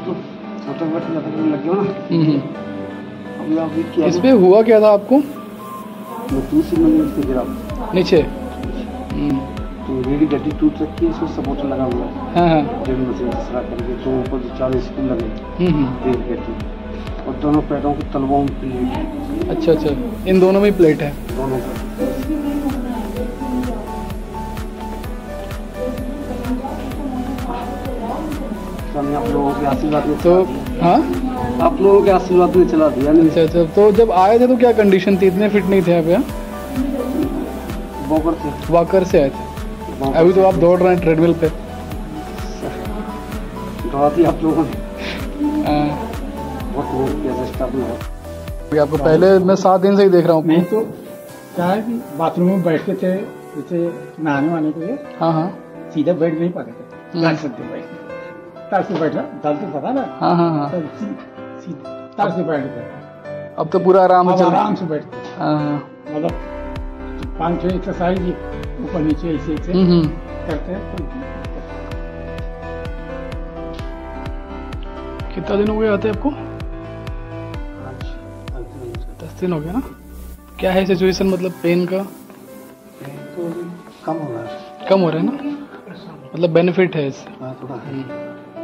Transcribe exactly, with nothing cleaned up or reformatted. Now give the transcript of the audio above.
तो छोटा बैठ जाता है लग गया ना। हम्म अभी अभी क्या इस पे हुआ क्या था आपको? दूसरी मंजिल से गिरा नीचे। तो रेडी गड्डी टूट रखी है, इसमें सपोर्टर लगा हुआ है। हाँ हाँ। ड्रिल मशीन से सरा करके तो ऊपर से चार स्क्रू लगे हम्म रेडी गड्डी, और दोनों पैरों के तलवों में प्लेट है। अच्छा अच्छा, इन दोनों में प्लेट है? दोनों का आप लोगों के आशीर्वाद में तो हाँ, आप लोगों के आशीर्वाद में चला दिया नहीं। अच्छा अच्छा। तो जब आए थे तो क्या कंडीशन थी? इतने फिट नहीं थे आप यहाँ? वॉकर से वॉकर से आए थे। अभी तो आप दौड़ रहे हैं ट्रेडमिल पे। दौड़ा दी आप लोगों ने। बहुत बहुत आपको पहले मैं सात दिन से ही देख रहा हूँ। नहीं तो क्या है कि बाथरूम में बैठते थे जैसे नहाने वाने के लिए। हाँ हाँ। सीधा बैठ नहीं पाते थे, तार से बैठते तार से बैठ रहा दल तो पता ना। हाँ हाँ हाँ। सीधा तार से बैठते। अब तो पूरा आराम से आराम से बैठते। हाँ। मतलब पाँच छह एक्सरसाइज ऊपर नीचे ऐसे ऐसे करते हैं। कितना दिन हो गए आते आपको? दस दिन हो गया ना। क्या है सिचुएशन, मतलब पेन का? पेन तो कम हो रहा है। कम हो रहा है ना, मतलब बेनिफिट है इससे। हाँ थोड़ा है।